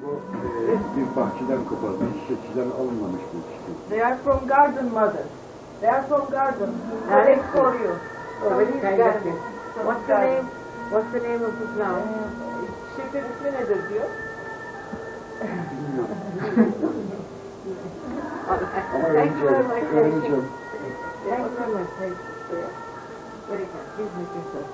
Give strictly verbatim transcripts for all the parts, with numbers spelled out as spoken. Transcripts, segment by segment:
O e, bir bahçeden koparmış, çiçekçiden alınmamış bir çiçek. They are from garden, mother. They are from garden. Ah, They for you. Oh, very kind of you. From What's the garden. name? What's the name of the flower? Çiçeklerin ismi nedir diyor. Ama Thank you very much. öğreneceğim, öğreneceğim. Thank you very much. Thank you. Very kind. Please make yourself.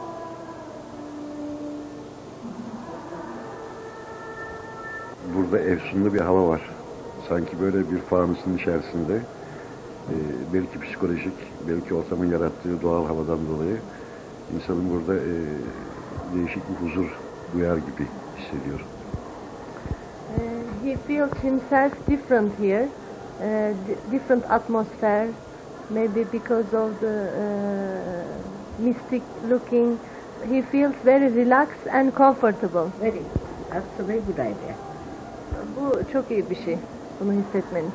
Burada efsunlu bir hava var. Sanki böyle bir fanusun içerisinde. E, belki psikolojik, belki ortamın yarattığı doğal havadan dolayı insanın burada e, değişik bir huzur duyar gibi hissediyor. Uh, he feels himself different here, uh, d- different atmosphere, maybe because of the uh, mystic looking. He feels very relaxed and comfortable. Very. That's a very good idea. Bu çok iyi bir şey, bunu hissetmeniz.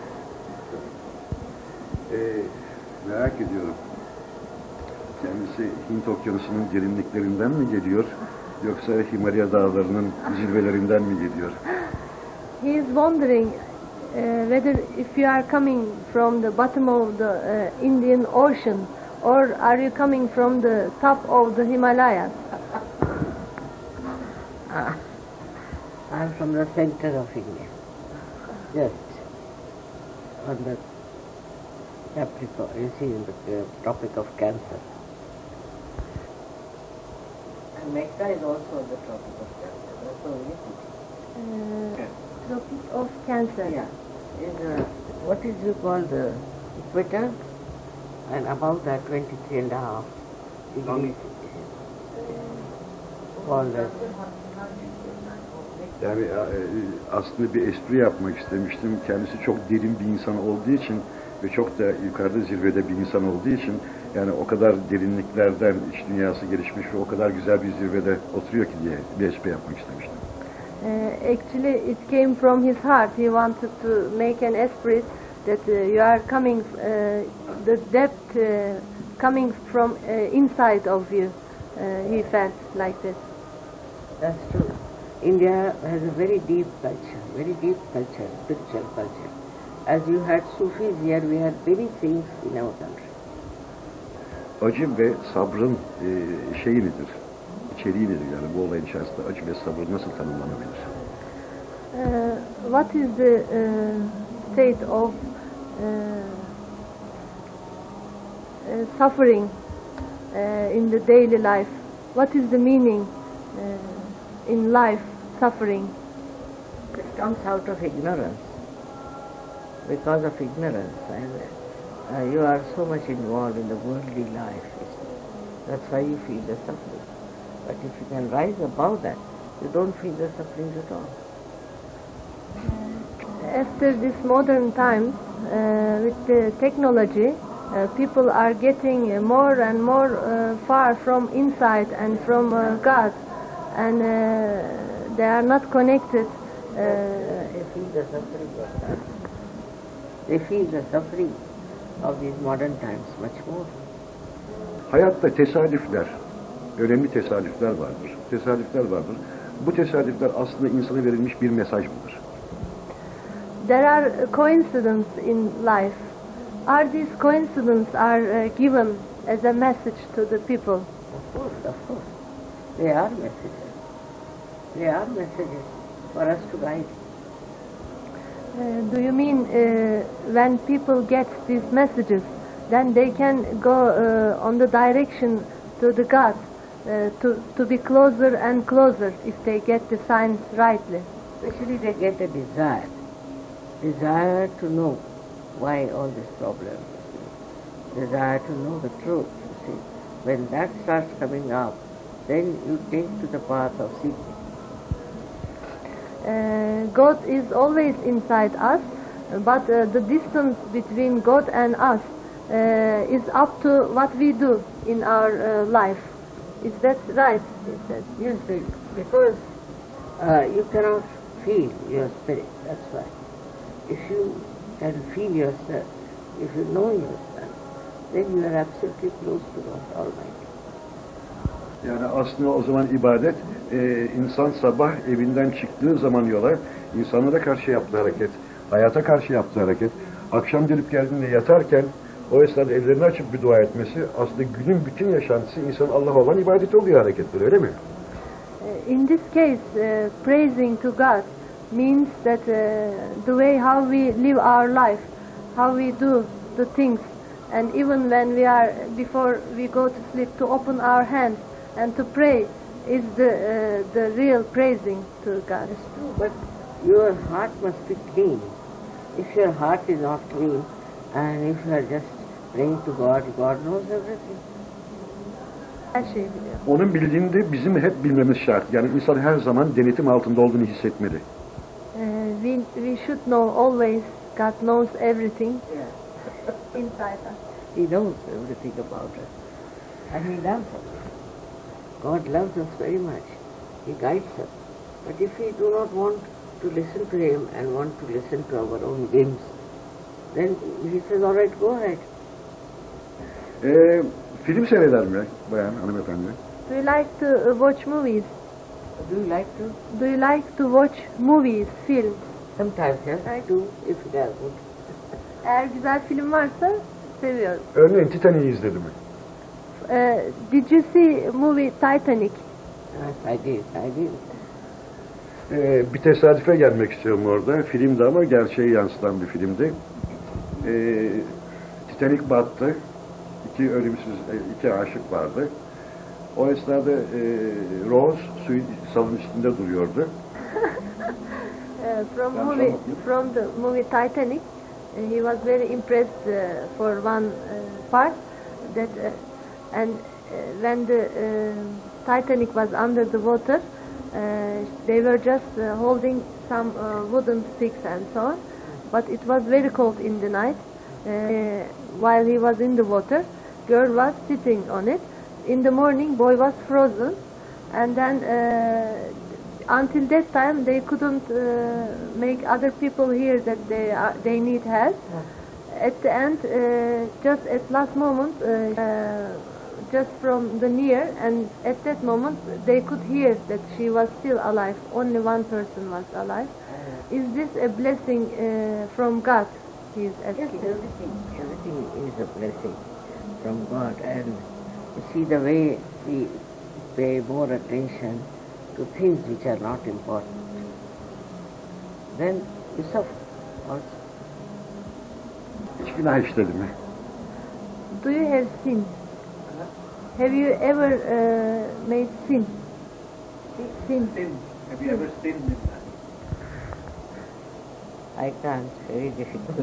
E, merak ediyorum. Kendisi Hint Okyanusu'nun derinliklerinden mi geliyor? Yoksa Himalaya dağlarının zirvelerinden mi geliyor? He is wondering uh, whether if you are coming from the bottom of the uh, Indian Ocean or are you coming from the top of the Himalayas? Ah, I'm from the center of India. Just on the Capricorn, you see, in the uh, Tropic of Cancer. And Mecca is also on the Tropic of Cancer. That's all you Uh, Tropic of Cancer. Yeah. Is, uh, what is you call the equator? And above that, twenty-three and a half degrees. Called as Yani e, aslında bir espri yapmak istemiştim. Kendisi çok derin bir insan olduğu için ve çok da yukarıda zirvede bir insan olduğu için yani o kadar derinliklerden iç dünyası gelişmiş ve o kadar güzel bir zirvede oturuyor ki diye bir espri yapmak istemiştim. Uh, actually, it came from his heart. He wanted to make an esprit that uh, you are coming, uh, the depth uh, coming from uh, inside of you. Uh, he felt like this. That's true. India has a very deep culture, very deep culture, spiritual culture. As you had Sufis here, we had many things in our country. Acı ve sabrın e, şeyi nedir? İçeriği nedir yani bu olayın içerisinde acı ve sabır nasıl tanımlanabilir? Uh, what is the uh, state of uh, uh, suffering uh, in the daily life? What is the meaning uh, in life, suffering? It comes out of ignorance. Because of ignorance, and uh, you are so much involved in the worldly life. That's why you feel the suffering. But if you can rise above that, you don't feel the suffering at all. After this modern times, uh, with the technology, uh, people are getting uh, more and more uh, far from inside and from uh, God, and uh, they are not connected. Uh, They feel the suffering of that. They feel the suffering of these modern times much more. Hayatta tesadüfler, önemli tesadüfler vardır. Tesadüfler vardır. Bu tesadüfler aslında insana verilmiş bir mesaj mıdır? There are coincidences in life. Are these coincidences are uh, given as a message to the people? Of course, of course. They are messages. They are messages for us to guide. Uh, do you mean uh, when people get these messages, then they can go uh, on the direction to the God, uh, to, to be closer and closer if they get the signs rightly? Especially they get a desire. Desire to know why all this problem. Desire to know the truth, you see. When that starts coming up, then you take to the path of seeking. Uh, God is always inside us, but uh, the distance between God and us uh, is up to what we do in our uh, life. Is that right? He said. Yes, because uh, you cannot feel your spirit, that's why. If you can feel yourself, if you know yourself, then you are absolutely close to God Almighty. Yani aslında o zaman ibadet, e, insan sabah evinden çıktığı zaman yola, insanlara karşı yaptığı hareket, hayata karşı yaptığı hareket, akşam dönüp geldiğinde yatarken o esnada ellerini açıp bir dua etmesi, aslında günün bütün yaşantısı insanın Allah'a olan ibadeti oluyor hareketler, öyle mi? Uh, In this case, uh, praising to God means that uh, the way how we live our life, how we do the things, and even when we are, before we go to sleep, to open our hands and to pray is the uh, the real praising to God. It's true, but your heart must be clean. If your heart is not clean, and if you are just praying to God, God knows everything. Her şeyi biliyor. Onun bildiğini de bizim hep bilmemiz şart. Yani insan her zaman denetim altında olduğunu hissetmeli. Uh, we we should know always God knows everything inside us. He knows everything about us. And He loves us. God loves us very much. He guides us. But if we do not want to listen to Him and want to listen to our own whims, then He says, all right, go ahead. Ee, film seyreder mi bayan hanımefendi? Do you like to uh, watch movies? Do you like to? Do you like to watch movies, films? Sometimes, yes, I do, if they are good. Eğer güzel film varsa seviyorum. Örneğin Titanic'i izledi mi? Uh, did you see movie Titanic? Yes, I did, I did. Ee, bir tesadüfe gelmek istiyorum orada. Filmdi ama gerçeği yansıtan bir filmdi. Ee, Titanic battı. İki ölümsüz, iki aşık vardı. O esnada e, Rose suyun salın üstünde duruyordu. Uh, from Ben movie, sormak from the movie Titanic, uh, he was very impressed uh, for one uh, part that, uh, and uh, when the uh, Titanic was under the water, uh, they were just uh, holding some uh, wooden sticks and so on. But it was very cold in the night. Uh, while he was in the water, girl was sitting on it. In the morning, boy was frozen, and then uh, until that time they couldn't uh, make other people hear that they are, they need help. At the end, uh, just at last moment, uh, uh, just from the near, and at that moment they could hear that she was still alive. Only one person was alive. Is this a blessing uh, from God? He is Yes, asking. everything, everything is a blessing from God. And you see the way we pay more attention to things which are not important, then we suffer also. Hiç günah işledi mi? Do you have sin? Have you ever uh, made sin? Sin. Have you ever sinned in that? I can't, very difficult.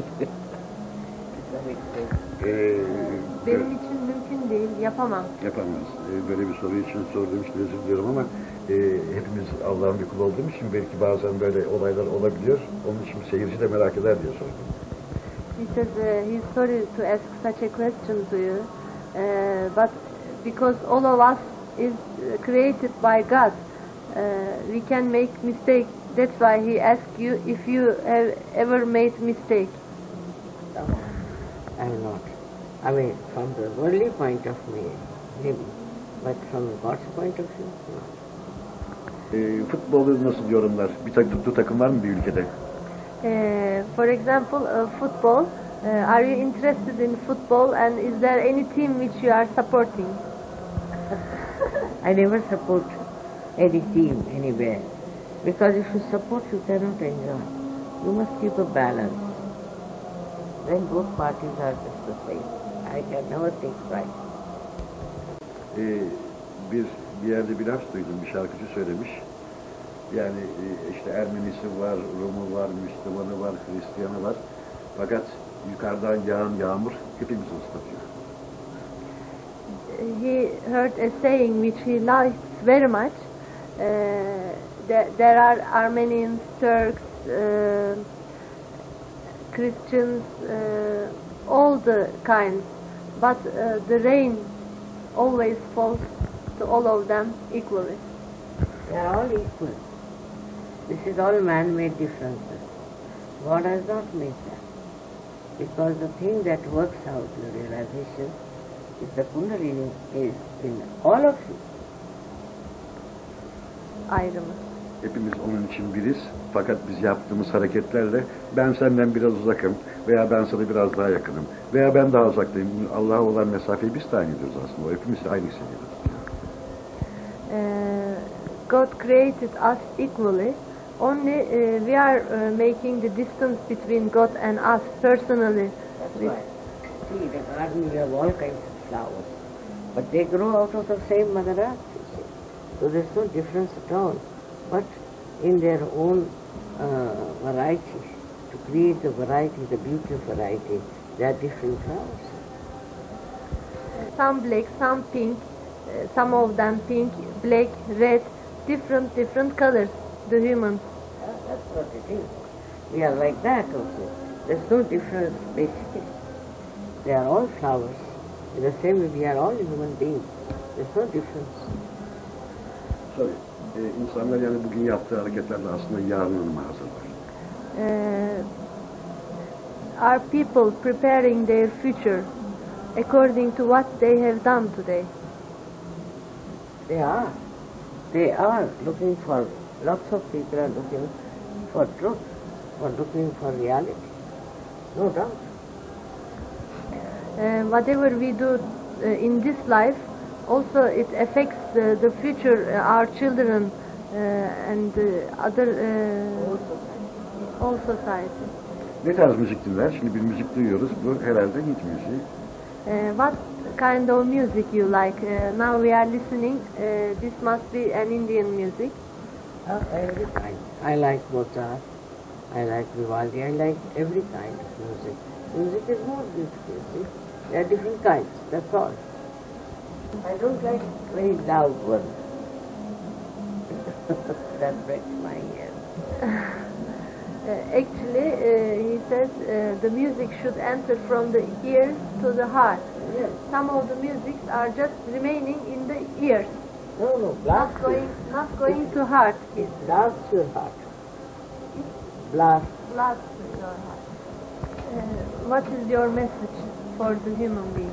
Ee, Benim için mümkün değil, yapamam. yapamaz. Ee, böyle bir soru için sorduğum için özür diliyorum ama e, hepimiz Allah'ın bir kulu olduğumuz için belki bazen böyle olaylar olabiliyor. Onun için seyirci de merak eder diye sordum. He says uh, he's sorry to ask such a question to you, uh, but because all of us is uh, created by God, uh, we can make mistake. That's why he asked you if you have ever made mistake. I am not. I mean, from the worldly point of view, maybe, but from God's point of view, no. Ee, futbolu nasıl yorumlar? Bir tak tuttuğu takım var mı bir ülkede? Uh, for example, uh, football. Uh, are you interested in football, and is there any team which you are supporting? I never support any team anywhere, because if you support, you cannot enjoy. You must keep a balance. Then both parties are just the same. I can never think right. Ee, bir bir yerde bir laf duydum, bir şarkıcı söylemiş. Yani e, işte Ermenisi var, Rumu var, Müslümanı var, Hristiyanı var. Fakat yukarıdan yağan yağmur hepimizi ıslatıyor. He heard a saying which he likes very much. Uh, there, there are Armenians, Turks, uh, Christians, uh, all the kinds, but uh, the rain always falls to all of them equally. They are all equal. This is all man-made differences. God has not made that. Because the thing that works out your realization is the Kundalini is in all of you. ayrımı. Hepimiz onun için biriz. Fakat biz yaptığımız hareketlerle ben senden biraz uzakım veya ben sana biraz daha yakınım veya ben daha uzaktayım. Allah'a olan mesafeyi biz tayin ediyoruz aslında. O hepimiz aynı seviyede. Uh, God created us equally. Only uh, we are uh, making the distance between God and us personally. That's With- why. See, the garden, you have all kinds of flowers. But they grow out of the same Mother Earth, you see. So there's no difference at all. But in their own uh, variety, to create the variety, the beauty of variety, there are different flowers. Some black, some pink, uh, some of them pink, black, red, different different colors. The humans. Uh, that's what it is. We are like that also. There's no difference basically. They are all flowers. In the same way we are all human beings. There's no difference. Tabii. E, insanlar yani bugün yaptığı hareketlerle aslında yarınını hazırlar. Uh, are people preparing their future according to what they have done today? They are. They are looking for, lots of people are looking for truth, for looking for reality. No doubt. Uh, whatever we do uh, in this life, also it affects uh, the future, uh, our children uh, and uh, other uh, all society. Ne tarz müzik dinler? Şimdi bir müzik duyuyoruz. Bu herhalde Hint müziği. Uh, what kind of music you like? Uh, now we are listening. Uh, this must be an Indian music. Uh, every kind. I like Mozart. I like Vivaldi. I like every kind of music. Music is more beautiful. You see? There are different kinds. That's all. I don't like very loud ones. That breaks my ears. Uh, actually, uh, he says uh, the music should enter from the ears to the heart. Yes. Some of the musics are just remaining in the ears, No, no, not blast going, you. not going to heart. It blasts your heart. Blast. Blast your heart. Uh, what is your message for the human being?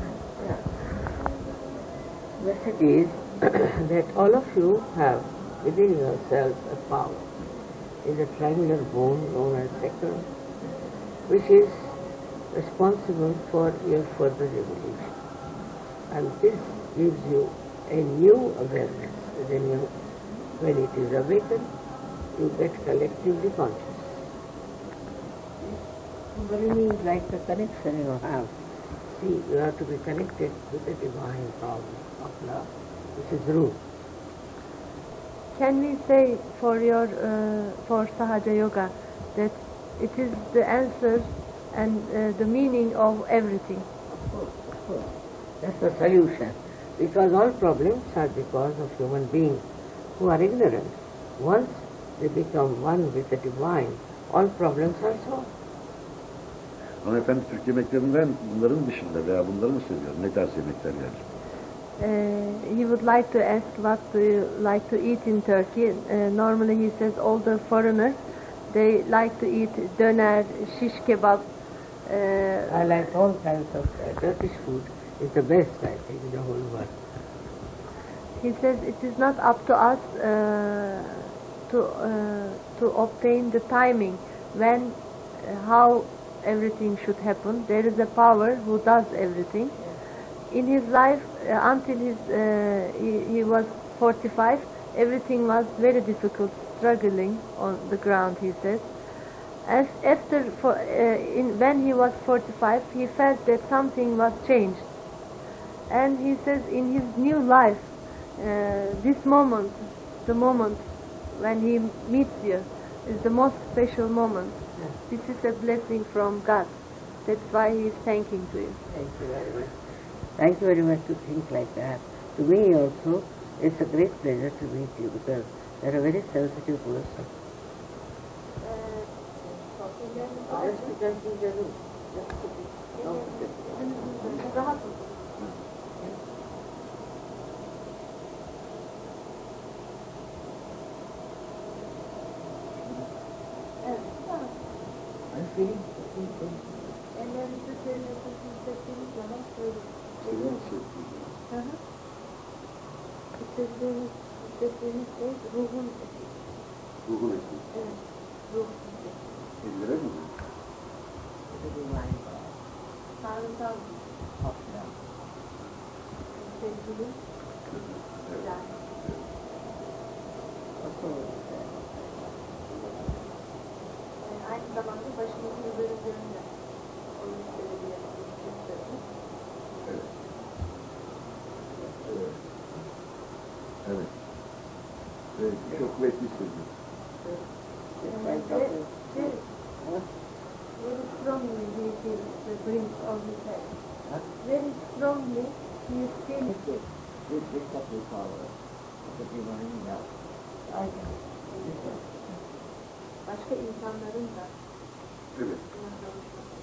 Message is that all of you have within yourselves a power. Is a triangular bone known as sacrum, which is responsible for your further evolution. And this gives you a new awareness within you. When it is awakened, you get collectively conscious. What means like the connection you have. See, you have to be connected with the divine power of love, which is root. Can we say for your uh, for Sahaja Yoga that it is the answer and uh, the meaning of everything? Of course, of course. That's the solution. Because all problems are because of human beings who are ignorant. Once they become one with the divine, all problems are solved. Hanımefendi Türk yemeklerinden bunların dışında veya bunları mı seviyor? Ne tarz yemekler yer? Uh, he would like to ask what do you like to eat in Turkey. Uh, normally he says all the foreigners, they like to eat döner, shish kebab. Uh, I like all kinds of uh, Turkish food. It's the best, I think, in the whole world. he says it is not up to us uh, to uh, to obtain the timing when, uh, how everything should happen. There is a power who does everything. In his life, uh, until his, uh, he, he was forty-five, everything was very difficult, struggling on the ground, he says. As after, for, uh, in, when he was forty-five, he felt that something was changed. And he says in his new life, uh, this moment, the moment when he meets you, is the most special moment. This is a blessing from God. That's why he is thanking to you. Thank you very much. Thank you very much to think like that. To me also, it's a great pleasure to meet you because you're a very sensitive person. I'm feeling Ellerinizi serin nefesini hissettiğiniz zaman söyle. Seviyor musun? Hı hı. İstediğiniz dediğimiz şey ruhun eti. Ruhun eti. Evet, ruh eti. Ellere mi? Tanrı'dan sevgili ilahi. Yani aynı zamanda başımızın üzerinde o yüzleri yapıyoruz. Evet. Evet. Evet. Evet, çok kuvvetli hissediyorum. Ve ve very strongly he feels the brink of his head. Very strongly he feels it. This is what we call the divine love. Aynen. Başka insanların da Evet. buna kavuşması.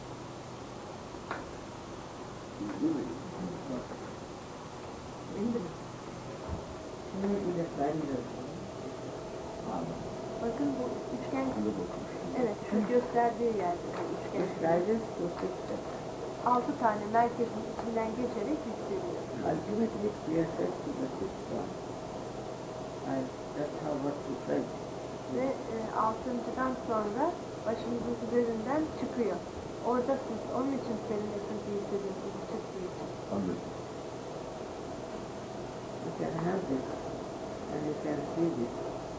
Değil mi? Şimdi bir de ben de Bakın bu üçgen, evet şu gösterdiği yerde bu üçgen. Gösterdi, gösterdi. Altı tane merkezin içinden geçerek yükseliyor. Ultimately clear to the system. And that's how what we said. Ve e, altıncıdan sonra başımızın üzerinden çıkıyor. Oradasınız. Onun için serinlesin hissediyorsunuz çıktığı için. Anladım. You can have this and you can see this.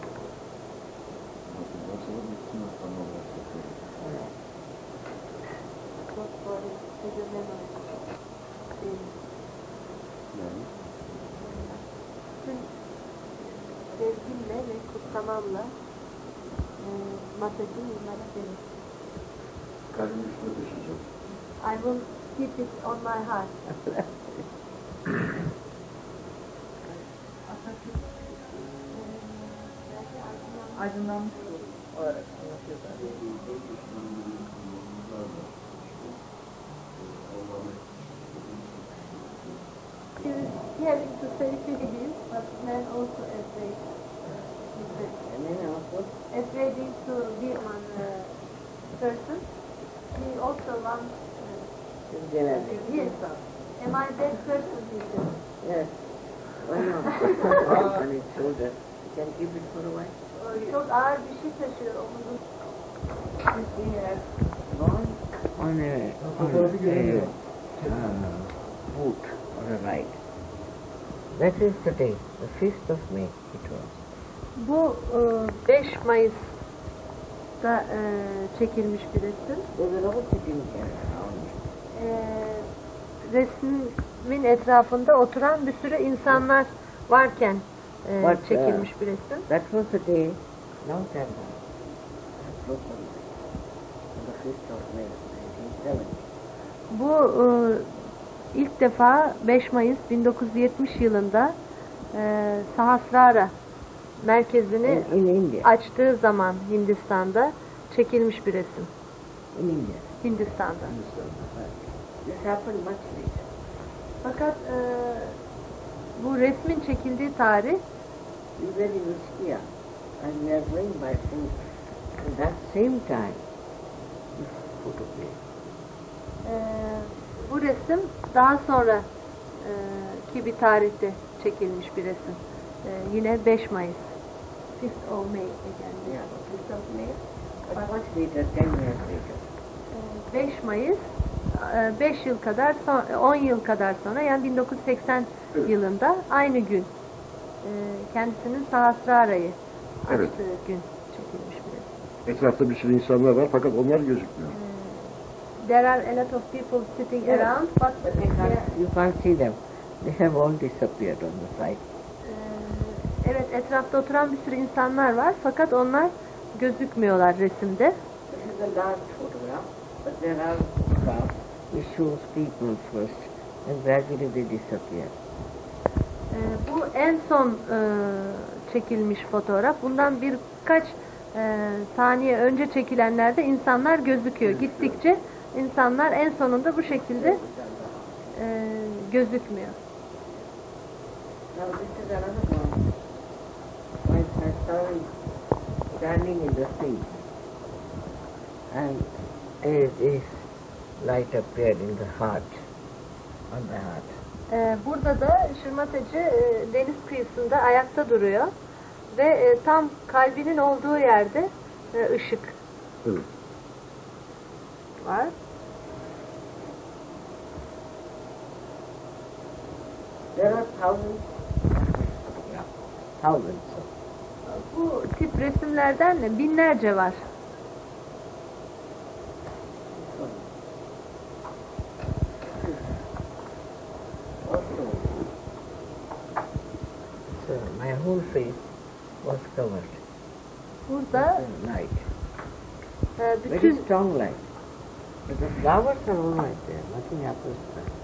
Evet. Çok böyle size memory. Yani Bütün sevgimle ve kutlamamla e, Mataji Mataji. kalbin üstüne taşıyacağım. I will keep it on my heart. Aydınlanmış olarak anlatıyorlar. He was hearing to say Philippines, but man also afraid. He said, And then also, afraid is to be one uh, person. He also wants uh, generally. yes. Am I that person? He said. Yes. Why not? On his shoulder. You can keep it for a while. Çok ağır bir şey taşıyor omuzun. We have gone on a, on a, a uh, boat or a ride. That is the day, the fifth of May it was. Bu e, beş Mayıs'ta e, çekilmiş bir resim. They were all sitting here around. E, resmin etrafında oturan bir sürü insanlar varken e, But, uh, çekilmiş bir resim. That was the day, long time ago. Close on the fifth of May, nineteen seventy. Bu e, ilk defa beş Mayıs bin dokuz yüz yetmiş yılında e, Sahasrara merkezini In, in India. açtığı zaman Hindistan'da çekilmiş bir resim. In India. Hindistan'da. This happened much later. Fakat e, bu resmin çekildiği tarih We were in Ischia and we are going by foot. At that same time, this photograph. e, bu resim daha sonra e, ki bir tarihte çekilmiş bir resim. E, yine beş Mayıs. fifth of May again. Yeah, fifth of May. But much later, ten years later. E, beş Mayıs beş yıl kadar son- on yıl kadar sonra yani bin dokuz yüz seksen yılında aynı gün e, kendisinin Sahasrara'yı açtığı Evet. gün çekilmiş bir resim. Etrafta bir sürü insanlar var fakat onlar gözükmüyor. There are a lot of people sitting Yes. around, but But they they are- can't, you can't see them. They have all disappeared on the side. Ee, evet, etrafta oturan bir sürü insanlar var fakat onlar gözükmüyorlar resimde. This is a large photograph, but there are photographs which shows people first and gradually they disappear. Ee, bu en son e, çekilmiş fotoğraf. Bundan birkaç e, saniye önce çekilenlerde insanlar gözüküyor. Gittikçe insanlar en sonunda bu şekilde e, gözükmüyor. Now this is another one. My, my son standing in the sea and there is light appeared in the heart, on the heart. Ee, burada da şırmatacı e, deniz kıyısında ayakta duruyor ve e, tam kalbinin olduğu yerde e, ışık Evet. var. There are thousands, yeah, thousands of. Bu tip resimlerden binlerce var. So my whole face was covered Burada with light, e, very bütün strong light. But the flowers are all right there, nothing happens to them.